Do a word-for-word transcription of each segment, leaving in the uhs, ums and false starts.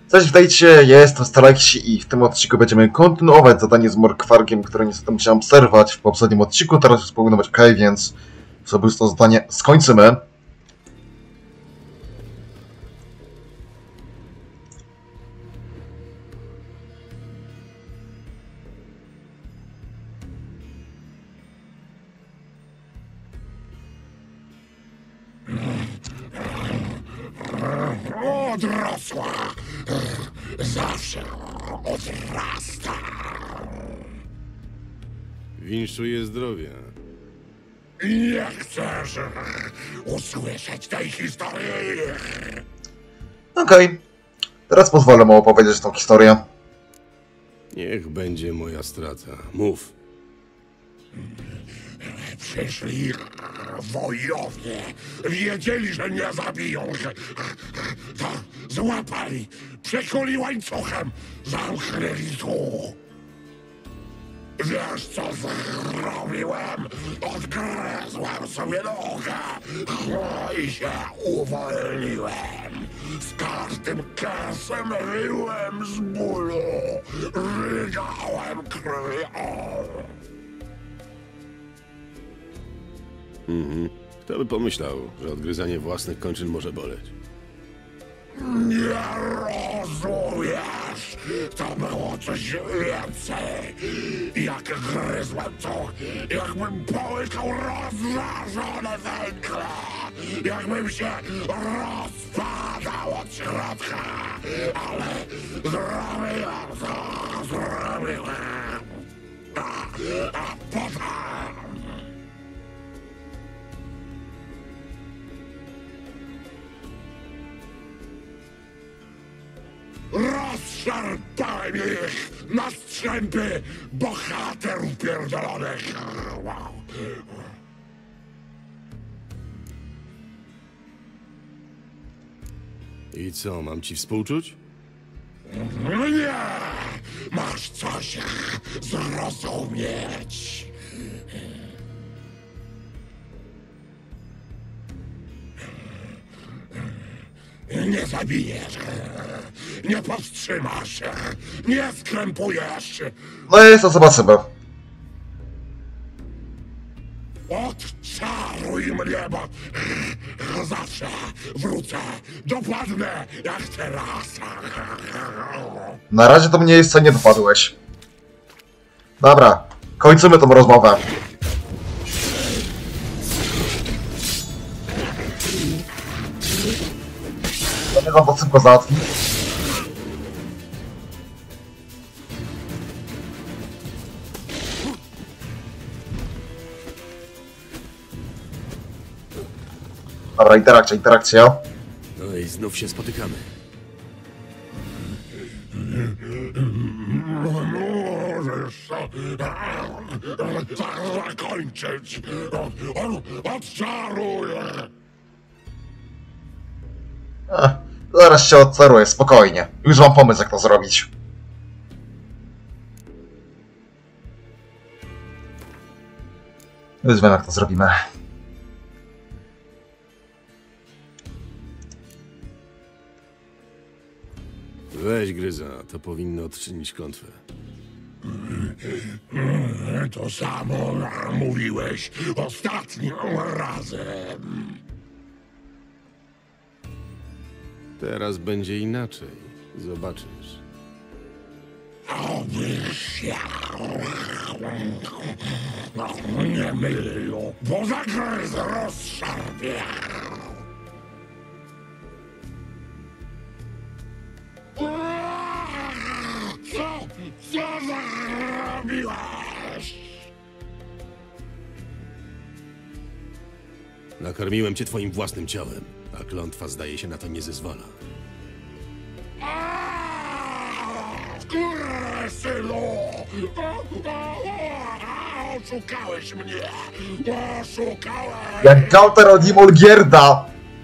Cześć, witajcie, ja jestem Starlaxi i w tym odcinku będziemy kontynuować zadanie z Morkwargiem, które niestety musiałem przerwać w poprzednim odcinku, teraz już powinno być ok, więc sobie już to zadanie skończymy. Odrosła. Zawsze odrasta. Winszuję zdrowia. Nie chcesz usłyszeć tej historii. Okej, okay. Teraz pozwolę mu opowiedzieć tą historię. Niech będzie moja strata. Mów. Przyszli wojowie. Wiedzieli, że nie zabiją. To złapali, przekuli łańcuchem, zamknęli tu. Wiesz, co zrobiłem? Odgryzłem sobie nogę i się uwolniłem. Z każdym kesem wyłem z bólu. Rygałem krwią. Mhm. Kto by pomyślał, że odgryzanie własnych kończyn może boleć? Nie rozumiesz! To było coś więcej. Jak gryzłem to, jakbym połykał rozżarzone węgle. Jakbym się rozpadał od środka. Ale zrobiłem to, zrobiłem. A, a potem... rozszarpałem ich na strzępy bohaterów pierdolonych. Wow. I co, mam ci współczuć? Nie! Masz coś zrozumieć. Nie zabijesz, nie powstrzymasz, nie skrępujesz. No i to zobaczymy. Odczaruj mnie, bo zawsze wrócę, dopadnę jak teraz. Na razie do mnie jeszcze nie dopadłeś. Dobra, kończymy tą rozmowę. Zamierzam to szybko załatwić. Dobra, interakcja, interakcja. No i znów się spotykamy. Możesz tak zakończyć. Odczaruję. Ech, zaraz się odceruję, spokojnie. Już mam pomysł, jak to zrobić. Już wiem, jak to zrobimy. Weź gryza, to powinno odczynić klątwę. To samo mówiłeś ostatnim razem. Teraz będzie inaczej. Zobaczysz. Obyś się nie mylił, bo zagryz rozszarpie. Co? Co zrobiłeś? Nakarmiłem cię twoim własnym ciałem, a klątwa zdaje się na to nie zezwala. Kursylu! Oszukałeś mnie! Oszukałeś! Jak Gauter od Imolgierda!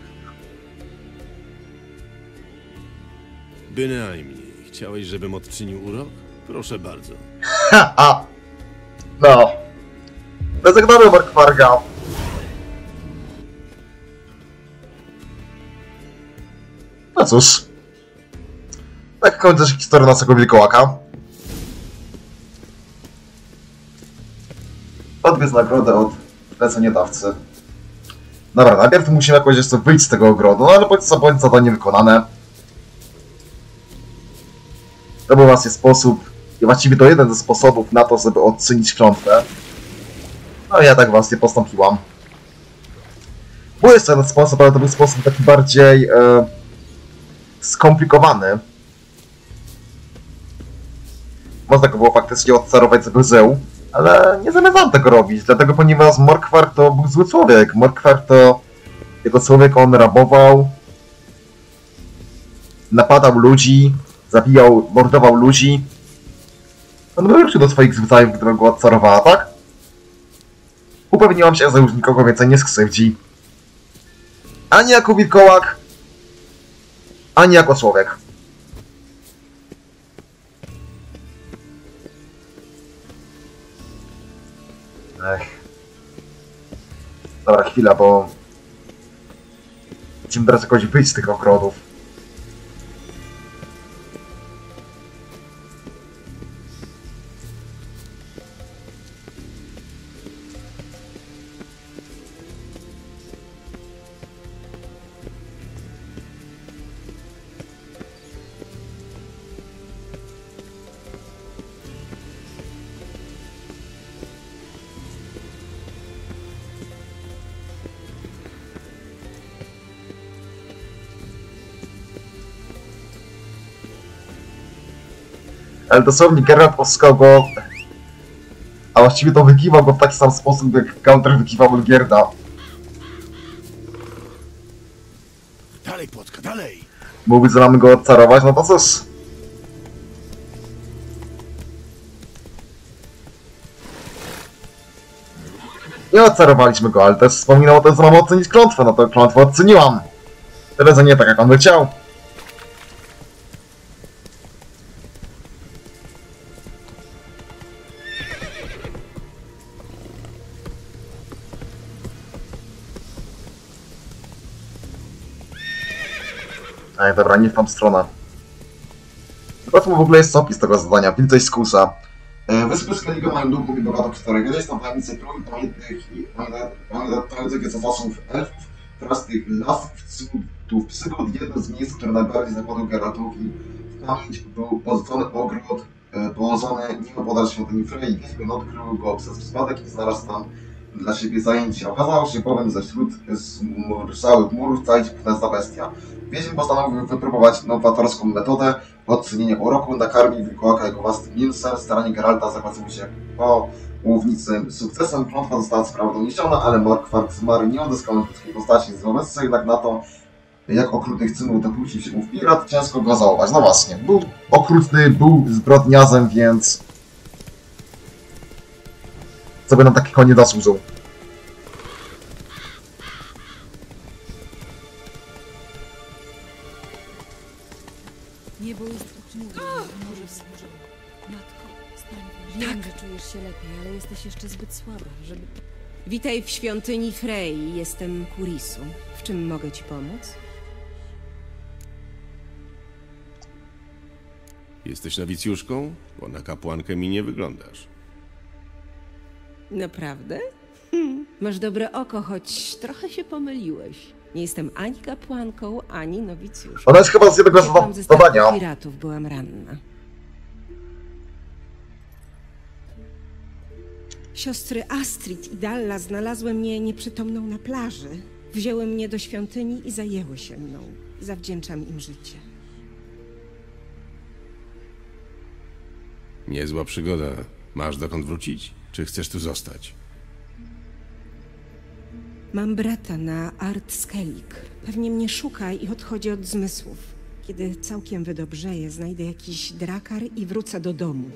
Bynajmniej. Chciałeś, żebym odczynił urok? Proszę bardzo. Ha, a! No. Rezygnuję Morkwarga. No cóż. tak kończy się historia naszego wilkołaka. Odwiedz nagrodę od zleceniodawcy. Dobra, najpierw musimy jakoś jeszcze wyjść z tego ogrodu, no ale bądź co bądź zadanie wykonane. To był właśnie sposób, i właściwie to jeden ze sposobów na to, żeby odczynić klątwę. No i ja tak właśnie postąpiłam. Był jeszcze jeden sposób, ale to był sposób taki bardziej e, skomplikowany. Można go było faktycznie odcarować z zył, ale nie zamierzam tego robić, dlatego ponieważ Morkwar to był zły człowiek. Morkwar to jego człowiek, on rabował, napadał ludzi, zabijał, mordował ludzi. On wrócił do swoich zwyczajów, gdyby go odcarowała, tak? Upewniłam się, że już nikogo więcej nie skrzywdzi. Ani jako wilkołak, ani jako człowiek. Ech. Dobra, chwila, bo... Musimy teraz jakoś wyjść z tych ogrodów. Ale dosłownie Geralt poskał go, a właściwie to wykiwał go w taki sam sposób, jak Counter wykiwał Olgierda. Dalej, Płotka, dalej! Mówi, że mamy go odcarować, no to cóż. Nie odcarowaliśmy go, ale też wspominał o tym, że mamy ocenić klątwę, no to klątwę oceniłam. Tyle, że nie tak, jak on by chciał. Ej, dobra, nie w tą stronę. Zobaczmy w ogóle jest opis tego zadania. Wilcej Skusa. Wyspy Skellige mają długą i bogatą historię. Gdzieś tam tajemnice króli pamiętnych i pamiętających za czasów elfów, teraz tych lasów, cudów, przygód. Jedno z miejsc, które najbardziej zakładał Geraltowi w pamięć, był pozycony ogród położony nieopodal świątyni Frey. Wiedźmin odkrył go przez przypadek i znalazł tam dla siebie zajęcia. Okazało się bowiem, że wśród całych murów czaić potężna bestia. Wiedźmin postanowił wypróbować nowatorską metodę odczynienia uroku, nakarmił wilkołaka jego własnym mięsem. Staranie Geralta zakończyło się po łowniczym sukcesem. Klątwa została sprawą doniesiona, ale Morkwar zmarł nie odzyskał ludzkiej postaci. Wobec co jednak na to, jak okrutnych czynów dopuścił się ów pirat, ciężko go załować. No właśnie, był okrutny, był zbrodniarzem, więc... co by nam takiego nie zasłużył. Niebo jest pochmurne, może wzburzone. Matko, stań. Wiem, że czujesz się lepiej, ale jesteś jeszcze zbyt słaba, żeby... Witaj w świątyni Frey, jestem Kurisu. W czym mogę ci pomóc? Jesteś nowicjuszką? Bo na kapłankę mi nie wyglądasz. Naprawdę? Hm, masz dobre oko, choć trochę się pomyliłeś. Nie jestem ani kapłanką, ani nowicjuszką. Ona jest chyba z jednego Uciekłam ze zadania. statku piratów, byłam ranna. Siostry Astrid i Dalla znalazły mnie nieprzytomną na plaży. Wzięły mnie do świątyni i zajęły się mną. Zawdzięczam im życie. Niezła przygoda. Masz dokąd wrócić? Czy chcesz tu zostać? Mam brata na Art Skellig. Pewnie mnie szuka i odchodzi od zmysłów. Kiedy całkiem wydobrzeję, znajdę jakiś drakar i wrócę do domu.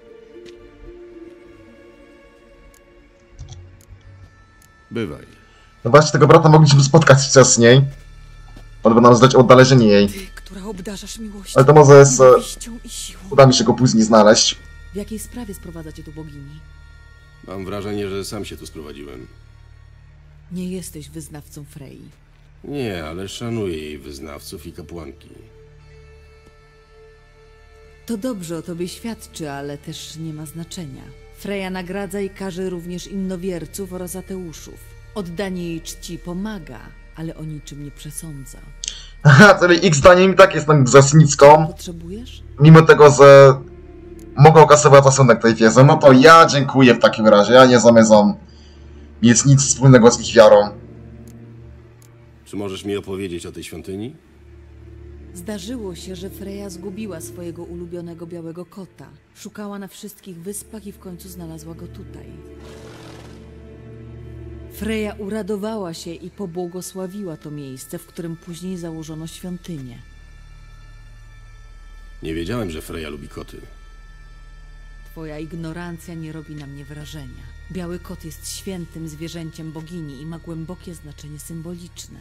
Bywaj. No właśnie, tego brata mogliśmy spotkać wcześniej. On by nam zdać oddależenie jej. Ty, która obdarzasz miłością, Ale to może jest... e, nienawiścią i siłą. Uda mi się go później znaleźć. W jakiej sprawie sprowadza cię tu bogini? Mam wrażenie, że sam się tu sprowadziłem. Nie jesteś wyznawcą Frey. Nie, ale szanuję jej wyznawców i kapłanki. To dobrze o tobie świadczy, ale też nie ma znaczenia. Freja nagradza i karze również innowierców oraz ateuszów. Oddanie jej czci pomaga, ale o niczym nie przesądza. Aha, czyli ich zdaniem i tak jestem grzesznicką, Potrzebujesz? mimo tego, że mogę okazywać stosunek tej wieży. No to ja dziękuję w takim razie, ja nie zamierzam mieć nic wspólnego z ich wiarą. Czy możesz mi opowiedzieć o tej świątyni? Zdarzyło się, że Freja zgubiła swojego ulubionego białego kota. Szukała na wszystkich wyspach i w końcu znalazła go tutaj. Freja uradowała się i pobłogosławiła to miejsce, w którym później założono świątynię. Nie wiedziałem, że Freja lubi koty. Twoja ignorancja nie robi na mnie wrażenia. Biały kot jest świętym zwierzęciem bogini i ma głębokie znaczenie symboliczne.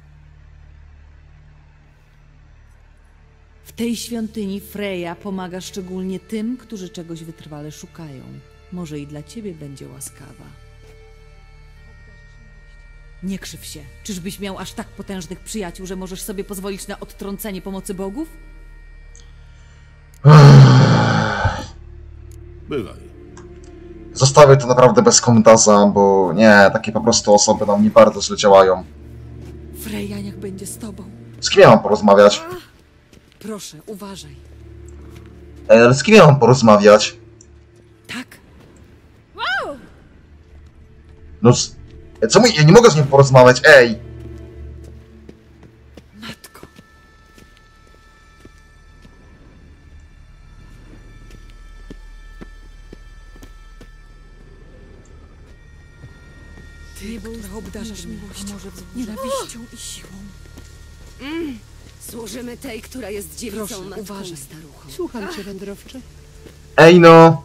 W tej świątyni Freja pomaga szczególnie tym, którzy czegoś wytrwale szukają. Może i dla ciebie będzie łaskawa. Nie krzyw się. Czyżbyś miał aż tak potężnych przyjaciół, że możesz sobie pozwolić na odtrącenie pomocy bogów? Bywaj. Zostawię to naprawdę bez komentarza, bo nie, takie po prostu osoby na mnie bardzo źle działają. Freja niech będzie z tobą. Z kim ja mam porozmawiać? Proszę, uważaj. Ej, ale z kim ja mam porozmawiać? Tak? No, z... co mój... Ja nie mogę z nim porozmawiać, ej! Matko. Ty, która obdarzasz miłością, nienawiścią i siłą. Służymy tej, która jest dziewicą Proszę, matką uważaj. staruchą. Słucham cię, wędrowcze. Ej no!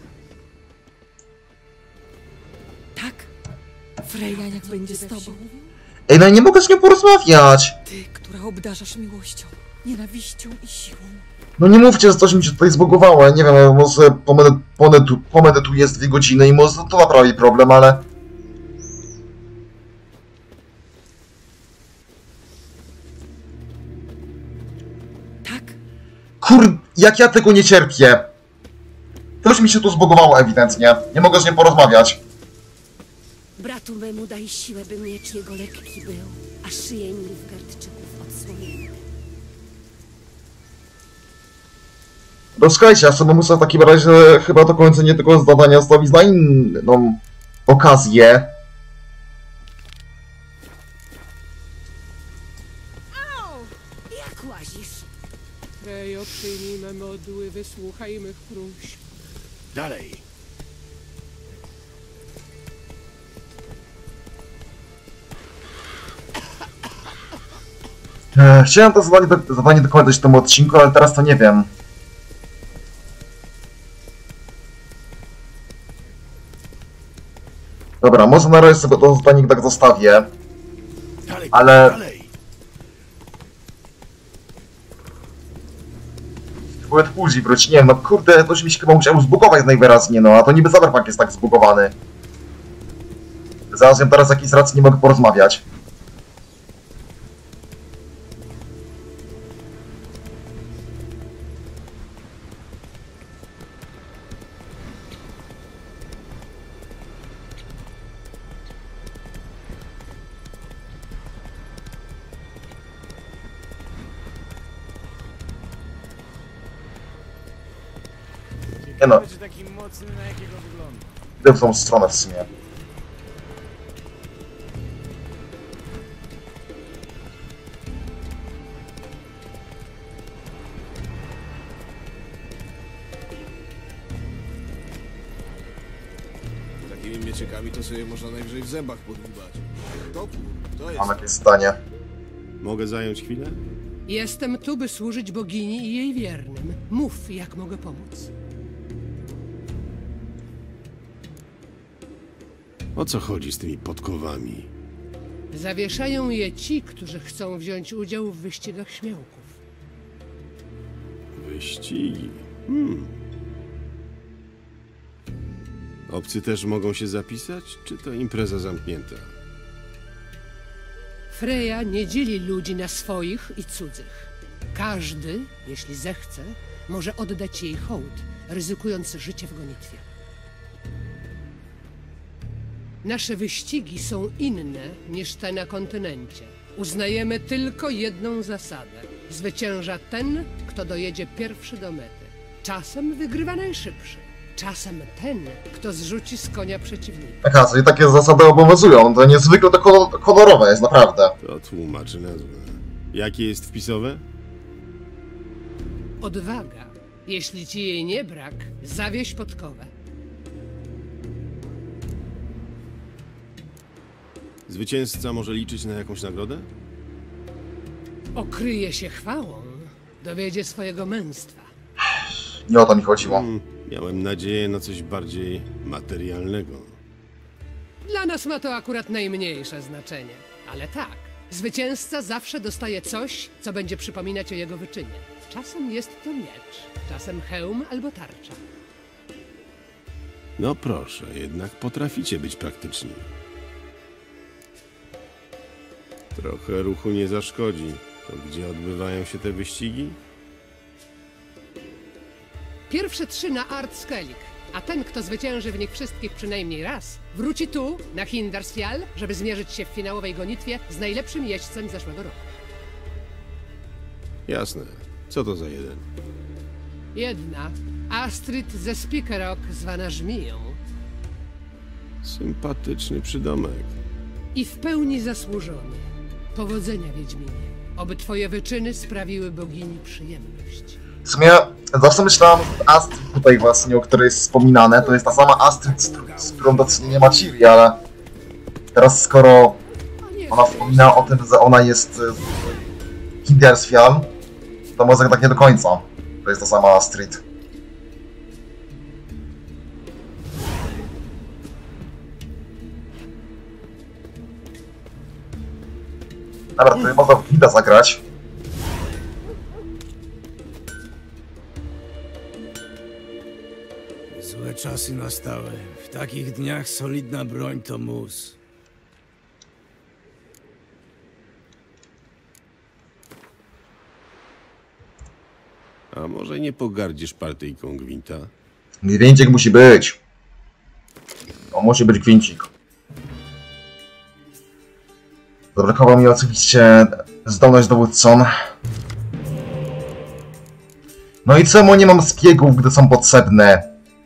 Tak? Freja niech będzie z tobą. Ej, no ja nie mogę z nią porozmawiać! Ty, która obdarzasz miłością, nienawiścią i siłą. No nie mówcie, że coś mi się tutaj zbugowało, ja nie wiem, może pomedytu, pomedytu, pomedytuję z dwie godziny i może to naprawi problem, ale... Tak? Kur... jak ja tego nie cierpię! Coś mi się tu zbugowało ewidentnie, nie mogę z nią porozmawiać. Bratu memu daj siłę, by miecz jego lekki był, a szyję Nilfgaardczyków odsłonięty. No słuchajcie, ja sobie muszę w takim razie chyba do końca nie tego zadania zostawić na inną okazję. Jak łazisz? Frejo, przyjmij me modły, wysłuchaj mych próśb. Dalej. E, Chciałem to zadanie, do, zadanie dokończyć w tym odcinku, ale teraz to nie wiem. Dobra, może na razie sobie to zadanie tak zostawię, Dalej. ale Dalej. Poet później wróci, nie wiem, no kurde, to się mi się chyba musiało zbugować najwyraźniej, no a to niby Cyberpunk jest tak zbugowany. Zaraz ja teraz z jakiejś racji nie mogę porozmawiać. Nie no, Będzie taki mocny, na jakiego wygląda. idę w tą stronę w sumie. Takimi mieczykami to sobie można najwyżej w zębach podłubać. Topór, to jest... Mam jakieś zdanie. Mogę zająć chwilę? Jestem tu, by służyć bogini i jej wiernym. Mów, jak mogę pomóc. O co chodzi z tymi podkowami? Zawieszają je ci, którzy chcą wziąć udział w wyścigach śmiałków. Wyścigi. Hmm. Obcy też mogą się zapisać, czy to impreza zamknięta? Freja nie dzieli ludzi na swoich i cudzych. Każdy, jeśli zechce, może oddać jej hołd, ryzykując życie w gonitwie. Nasze wyścigi są inne niż te na kontynencie. Uznajemy tylko jedną zasadę. Zwycięża ten, kto dojedzie pierwszy do mety. Czasem wygrywa najszybszy. Czasem ten, kto zrzuci z konia przeciwnika. Aha, czyli takie zasady obowiązują. To niezwykle to honor honorowe jest, naprawdę. To tłumaczy nazwę. Jakie jest wpisowe? Odwaga. Jeśli ci jej nie brak, zawieź podkowę. Zwycięzca może liczyć na jakąś nagrodę? Okryje się chwałą, dowiedzie swojego męstwa. Nie o to mi chodziło. Hmm, miałem nadzieję na coś bardziej materialnego. Dla nas ma to akurat najmniejsze znaczenie. Ale tak, zwycięzca zawsze dostaje coś, co będzie przypominać o jego wyczynie. Czasem jest to miecz, czasem hełm albo tarcza. No proszę, jednak potraficie być praktyczni. Trochę ruchu nie zaszkodzi. To gdzie odbywają się te wyścigi? Pierwsze trzy na Art Skellig, a ten, kto zwycięży w nich wszystkich przynajmniej raz, wróci tu, na Hindarsfjall, żeby zmierzyć się w finałowej gonitwie z najlepszym jeźdźcem zeszłego roku. Jasne. Co to za jeden? Jedna, Astrid ze Spikerok, zwana Żmiją. Sympatyczny przydomek. I w pełni zasłużony. Powodzenia, Wiedźminie. Oby twoje wyczyny sprawiły bogini przyjemność. W sumie zawsze myślałem, że Astrid tutaj właśnie, o której jest wspominane, to jest ta sama Astrid, z, z którą do czynienia ma Ciri, ale teraz skoro ona wspomina o tym, że ona jest z Hindarsfjall, to może tak nie do końca. To jest ta sama Astrid. Dobra, tutaj można w Gwida zagrać. Złe czasy nastały. W takich dniach solidna broń to mus. A może nie pogardzisz partyjką Gwinta? Gwincik musi być. To musi być gwincik. Zabrakło mi oczywiście zdolność dowódcą. No i czemu nie mam zbiegów, gdy są potrzebne?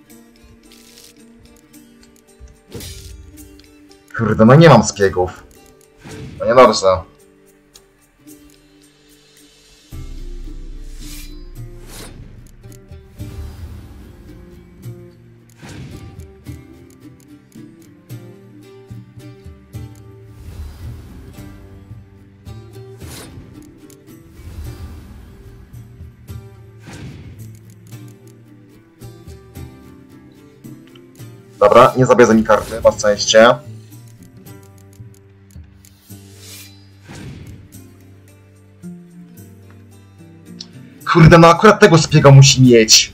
Kurde, no nie mam zbiegów. No nie dobrze. Dobra, nie zabierze mi karty, na szczęście. Kurde, no akurat tego szpiega musi mieć.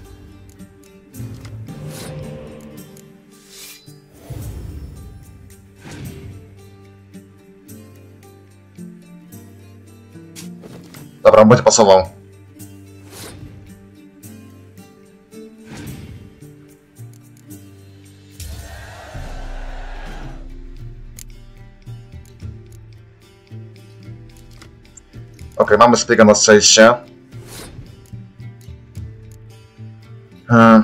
Dobra, on będzie pasował. Okej, mamy szpiega na szczęście. Hmm.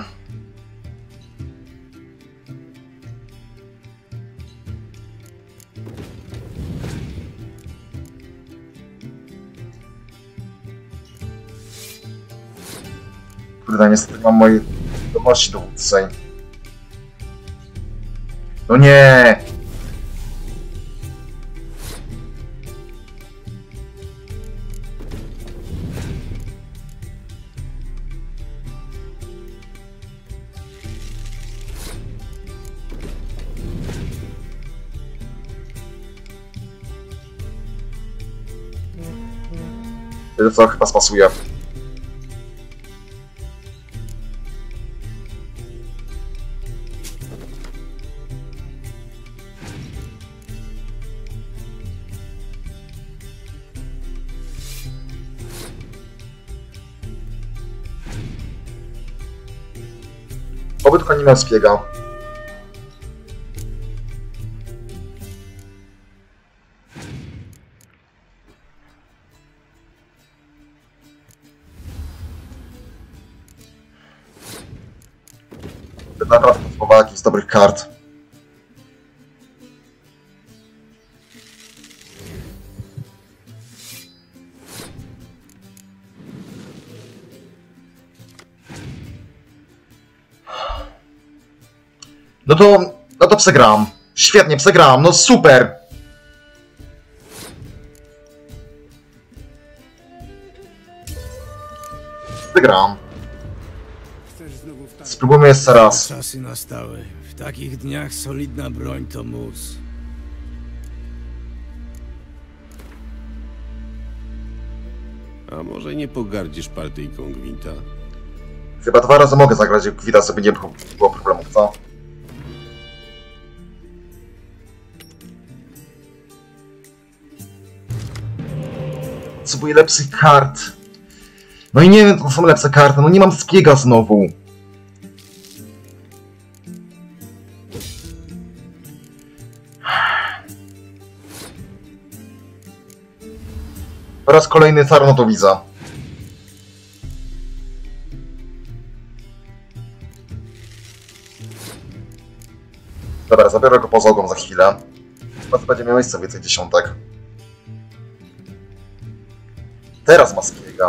Kurde, niestety mam mojej zdolności dowódcej. No nie! To co chyba spasuje. Oby tylko nie miał szpiega. Naprawdę potrzebował jakichś dobrych kart. No to, no to przegram. Świetnie, przegram, no super! Przegram. Spróbujmy jeszcze raz. Czasy nastały. W takich dniach solidna broń to mus. A może nie pogardzisz partyjką Gwinta? Chyba dwa razy mogę zagrać Gwinta, żeby nie było problemów, co? Potrzebuję lepszych kart. No i nie wiem, to są lepsze karty, no nie mam szpiega znowu. Po raz kolejny Sarnotowiza. Dobra, zabiorę go poza ogon za chwilę. Chyba to będzie miał miejsce więcej dziesiątek. Teraz ma szpiega.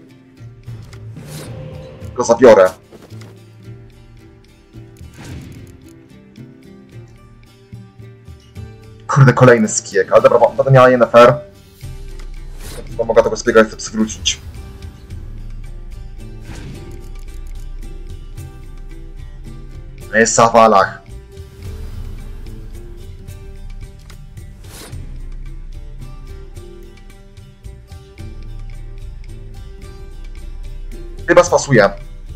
Go zabiorę. Kurde, kolejny szpieg, ale dobra, będę miała Yennefer. Bo mogę tego szpiega chcę przywrócić. Jest Sawalach. Chyba spasuje.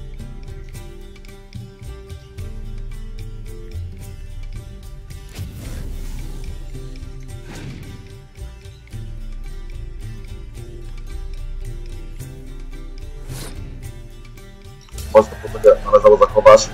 Mocno to będzie należało zachować.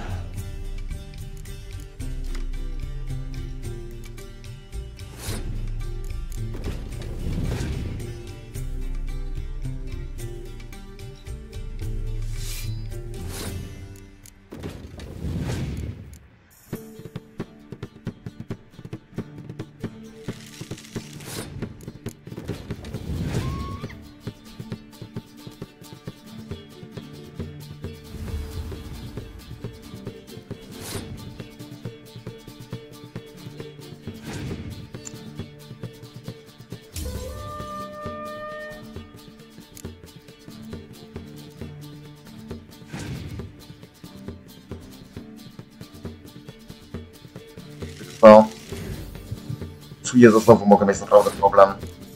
To czuję, że znowu mogę mieć naprawdę problem.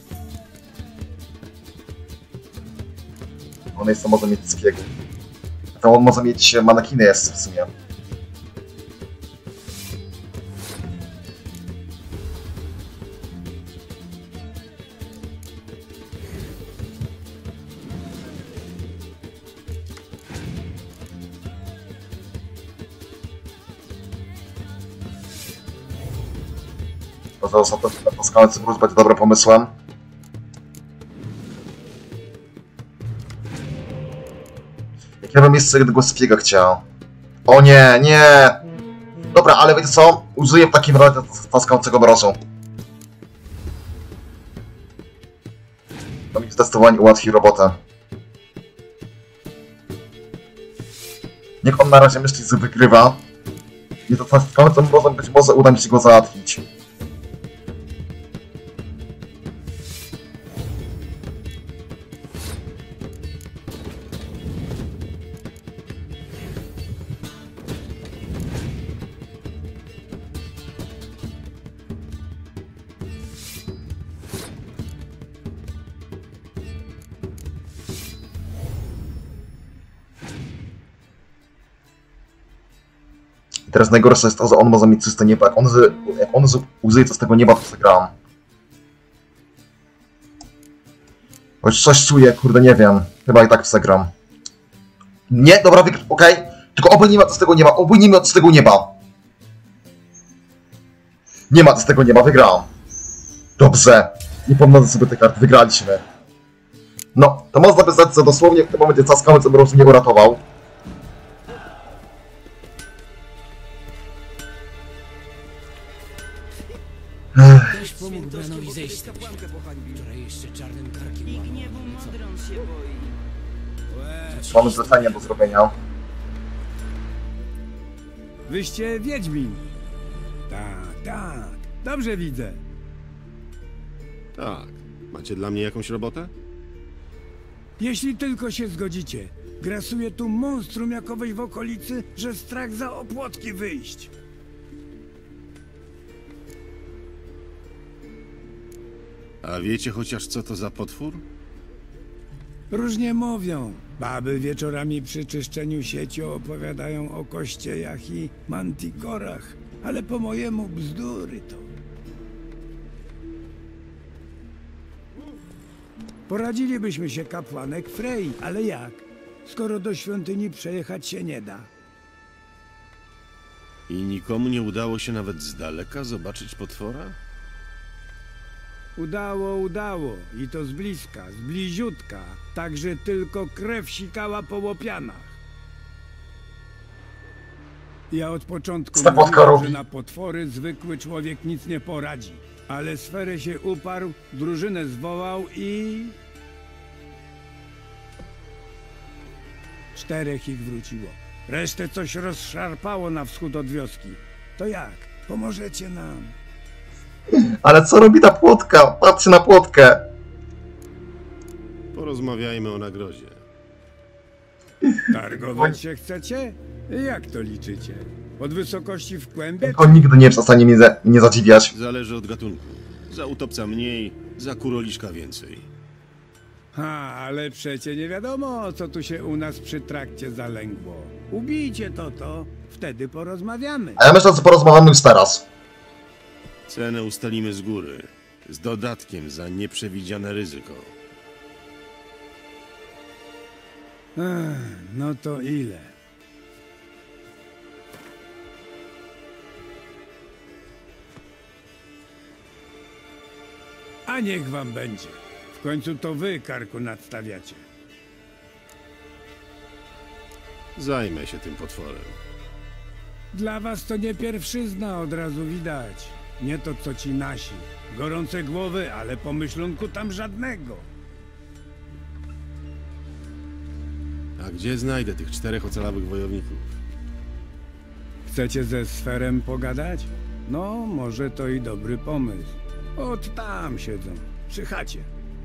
On jest to może mieć szpiegów. To on może mieć manekiny jest w sumie. Może ostatnio Paskalny Cyprus będzie dobrym pomysłem. Jak ja bym jeszcze jednego szpiega chciał. O nie, nie! Dobra, ale wiecie co? Użyję w takim razie Paskalnego Mrozu. To mi zdecydowanie ułatwi robotę. Niech on na razie myśli, że wygrywa. I to Paskalnym Mrozem być może uda mi się go załatwić. Teraz najgorsze jest to, że on może mieć czyste niebo. Jak on, z, jak on z, użyje co z tego nieba, to przegrałem. Choć coś czuję, kurde, nie wiem. Chyba i tak przegram. Nie, dobra, okej. Okay. Tylko oby nie ma to z tego nieba, oby nie ma to z tego nieba. Nie ma to z tego nieba, wygrałam. Dobrze. Nie pomnożę sobie te karty, wygraliśmy. No, to można by zdać, że dosłownie w tym momencie caskamy, co po prostu mnie uratował. Ktoś pomógł Branowi zejść z tego świata. Wczoraj jeszcze czarnym karkiem I łamał. gniewu Modron się boi. Mamy zlecenie do zrobienia. Wyście Wiedźmin. Tak, tak. Dobrze widzę. Tak. Macie dla mnie jakąś robotę? Jeśli tylko się zgodzicie. Grasuje tu monstrum jakoweś w okolicy, że strach za opłotki wyjść. A wiecie chociaż co to za potwór? Różnie mówią. Baby wieczorami przy czyszczeniu sieci opowiadają o kościejach i mantikorach, ale po mojemu bzdury to. Poradzilibyśmy się kapłanek Frey, ale jak? Skoro do świątyni przejechać się nie da. I nikomu nie udało się nawet z daleka zobaczyć potwora? Udało, udało. I to z bliska, z bliziutka. Tak, że tylko krew sikała po łopianach. Ja od początku Stepłatka mówiłem, że robi. na potwory zwykły człowiek nic nie poradzi. Ale sferę się uparł, drużynę zwołał i... Czterech ich wróciło. Resztę coś rozszarpało na wschód od wioski. To jak? Pomożecie nam? Ale co robi ta płotka? Patrzcie na płotkę. Porozmawiajmy o nagrodzie. Targować się chcecie? Jak to liczycie? Od wysokości w kłębie? Tylko nigdy nie przestanie mnie za, nie zadziwiać. Zależy od gatunku. Za utopca mniej, za kuroliszka więcej. Ha, ale przecie nie wiadomo, co tu się u nas przy trakcie zalęgło. Ubijcie to, to, wtedy porozmawiamy. A ja myślę, że porozmawiamy już teraz. Cenę ustalimy z góry, z dodatkiem za nieprzewidziane ryzyko. Ech, no to ile? A niech wam będzie. W końcu to wy karku nadstawiacie. Zajmę się tym potworem. Dla was to nie pierwszyzna, od razu widać. Nie to co ci nasi. Gorące głowy, ale pomyślunku tam żadnego. A gdzie znajdę tych czterech ocalałych wojowników? Chcecie ze sferem pogadać? No, może to i dobry pomysł. Od tam siedzą, przy chacie.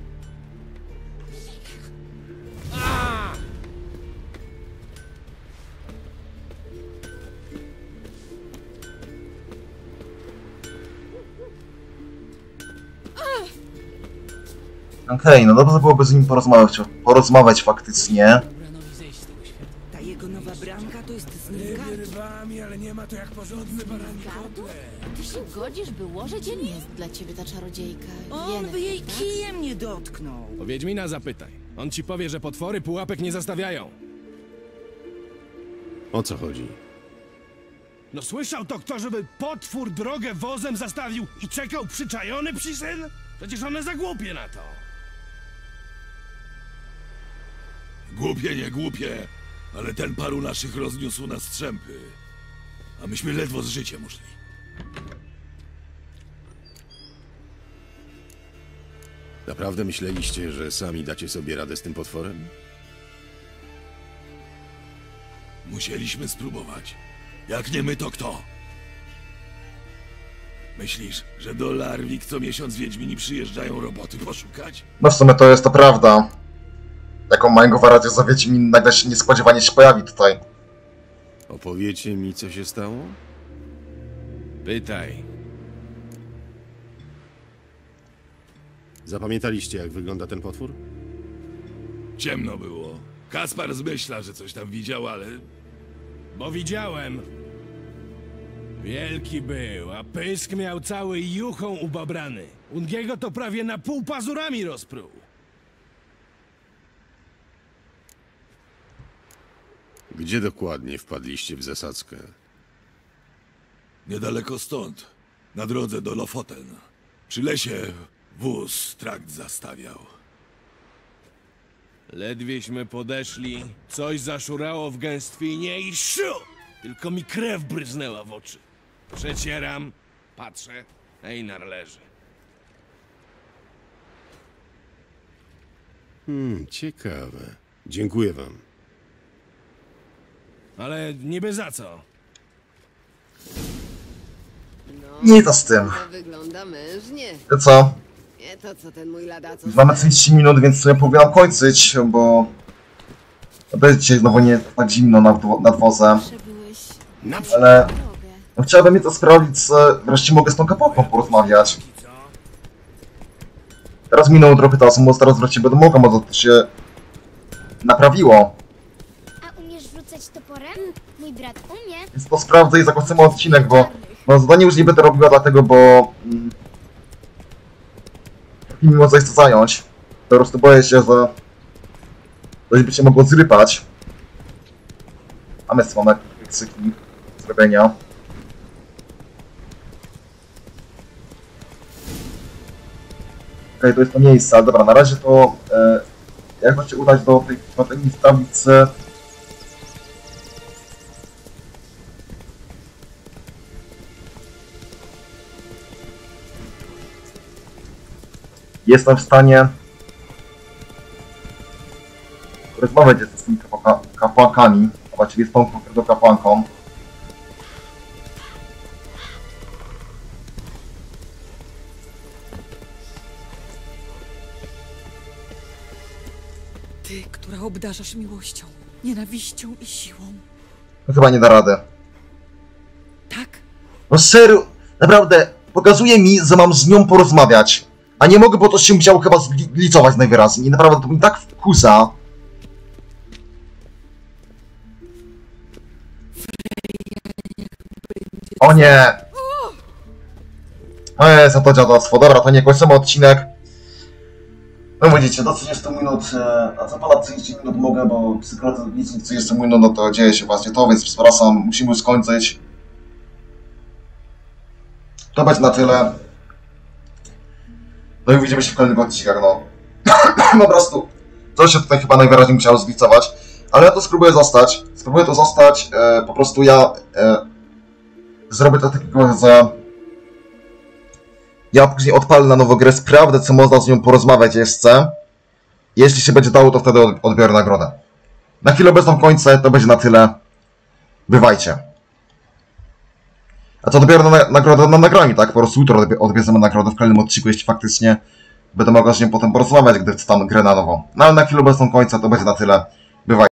Okej, no dobrze byłoby z nim porozmawiać, porozmawiać faktycznie. Branowi zejść z tego świata. Ta jego nowa bramka to jest z Nilfgaardu. Rybami, ale nie ma to jak porządny barani kotle. Ty się godzisz, by łożyć? Nie jest dla ciebie ta czarodziejka. On Jennefer, by jej tak? kijem nie dotknął. O Wiedźmina zapytaj. On ci powie, że potwory pułapek nie zastawiają. O co chodzi? No słyszał to kto, żeby potwór drogę wozem zastawił i czekał przyczajony psi syn? Przecież one za głupie na to. Głupie, nie głupie, ale ten paru naszych rozniósł na strzępy. A myśmy ledwo z życiem uszli. Naprawdę myśleliście, że sami dacie sobie radę z tym potworem? Musieliśmy spróbować. Jak nie my, to kto? Myślisz, że do Larwik co miesiąc Wiedźmini przyjeżdżają roboty poszukać? No w sumie to jest to prawda. Jaką mają gwarancję, że Wiedźmin nagle się niespodziewanie się pojawi tutaj. Opowiecie mi, co się stało? Pytaj. Zapamiętaliście, jak wygląda ten potwór? Ciemno było. Kaspar zmyśla, że coś tam widział, ale... Bo widziałem. Wielki był, a pysk miał cały juchą ubabrany. Ungiego to prawie na pół pazurami rozpruł. Gdzie dokładnie wpadliście w zasadzkę? Niedaleko stąd, na drodze do Lofoten. Przy lesie wóz trakt zastawiał. Ledwieśmy podeszli, coś zaszurało w gęstwinie i szu! Tylko mi krew bryznęła w oczy. Przecieram, patrzę, Einar leży. Hmm, ciekawe. Dziękuję wam. Ale niby za co? Nie to z tym. To wygląda mężnie. To co? Nie to, co ten mój lada, co... Już mamy trzydzieści minut, więc sobie powinnam kończyć, bo... Będzie dzisiaj znowu nie tak zimno nad, nad wozem. Ale... No, chciałbym mi to sprawdzić, że wreszcie mogę z tą kapałką porozmawiać. Teraz minęło trochę czasu, może teraz wreszcie będę mogła, może to się... naprawiło. A umiesz rzucać toporem? Mój brat umie. Więc to sprawdzę i zakończymy odcinek, bo... No zadanie już nie będę robiła dlatego, bo... Mm, mimo coś chcę zająć. Po prostu boję się, że... coś by się mogło zrypać. Mamy słonek, krzyki, zrobienia. Okej, okay, to jest to miejsce, ale dobra, na razie to... E, jak ma się udać do tej, do tej tablicy... Jestem w stanie rozmawiać z tymi kapłankami, a właściwie z tą konkretną kapłanką. Ty, która obdarzasz miłością, nienawiścią i siłą. No chyba nie da rady. Tak? No serio, naprawdę, pokazuje mi, że mam z nią porozmawiać. A nie mogę, bo to się musiało chyba zglicować najwyraźniej. Naprawdę to mi tak wkusa. O nie! O jest, to dziadostwo. Dobra, to nie kończymy odcinek. No widzicie, do trzydziestu minut, a co ponad trzydzieści minut mogę, bo psychologicznie licząc trzydzieści minut, no to dzieje się właśnie to, więc przepraszam, musimy skończyć. To będzie na tyle. No i widzimy się w kolejnych odcinkach, no. Po prostu, coś się tutaj chyba najwyraźniej musiało zglicować, ale ja to spróbuję zostać. Spróbuję to zostać, e, po prostu ja e, zrobię to takiego, że ja później odpalę na nową grę, sprawdzę, co można z nią porozmawiać jeszcze. Jeśli się będzie dało, to wtedy odbiorę nagrodę. Na chwilę obecną kończę, to będzie na tyle. Bywajcie. A co dobiorę na nagrodę na nagraniu, tak? Po prostu jutro odbierzemy nagrodę w kolejnym odcinku, jeśli faktycznie będę mogła z nią potem porozmawiać, gdy wstanę grę na nowo. No ale na chwilę obecną końca to będzie na tyle. Bywajcie.